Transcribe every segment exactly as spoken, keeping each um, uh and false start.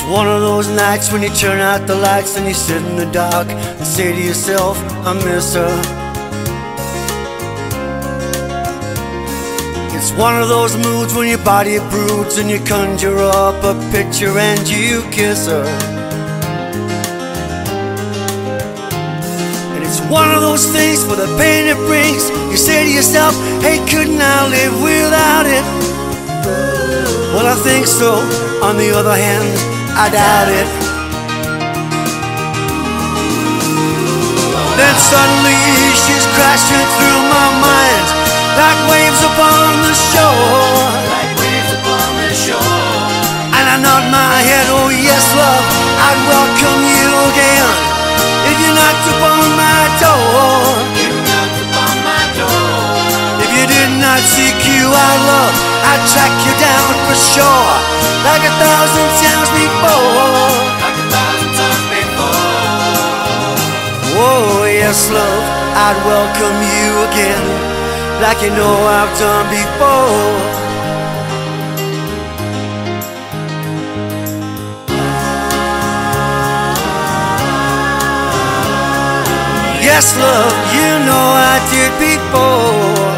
one of those nights when you turn out the lights and you sit in the dark and say to yourself, I miss her. It's one of those moods when your body broods and you conjure up a picture and you kiss her. And it's one of those things for the pain it brings. You say to yourself, hey, couldn't I live without it? Well, I think so. On the other hand, I doubt it. Then suddenly she's crashing through my mind like waves upon the shore. Like waves upon the shore. And I nod my head, oh yes, love, I'd welcome you again if you knocked upon my door. You knocked upon my door. If you did not seek you out, love, I'd track you down for sure, like a thousand times before. Like a thousand times before. Oh yes, love, I'd welcome you again, like you know I've done before. Yes, love, you know I did before.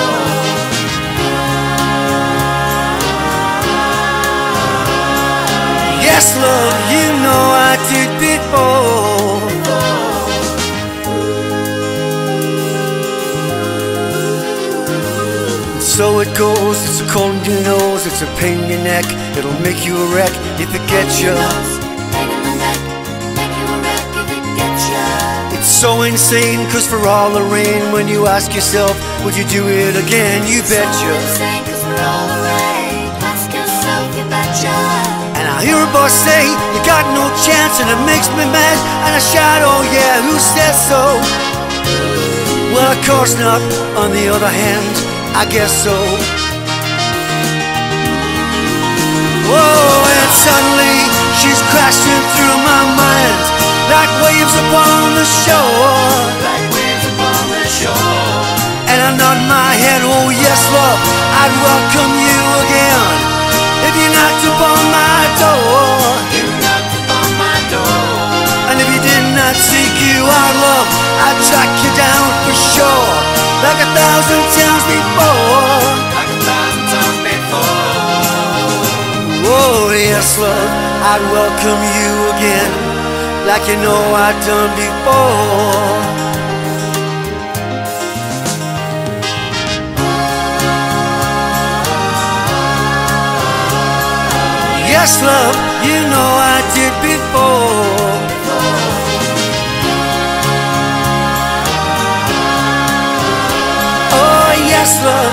Yes, love, you know I did before. So it goes, it's a cold in your nose, it's a pain in your neck, it'll make you a wreck if it gets you. It's so insane, cause for all the rain, when you ask yourself, would you do it again, you betcha. And I hear a boss say, you got no chance, and it makes me mad, and I shout, oh yeah, who says so? Well, of course not, on the other hand, I guess so. Whoa, and suddenly she's crashing through my mind like waves upon the shore. Like waves upon the shore. And I nod my head, oh yes, love, I'd welcome you again if you knocked upon my door. You knocked upon my door. And if you did not seek you out, love, I'd track you down for sure, like a thousand times before. Like a thousand times before. Oh yes, love, I'd welcome you again, like you know I've done before. Yes, love, you know I did before. Oh yes, love,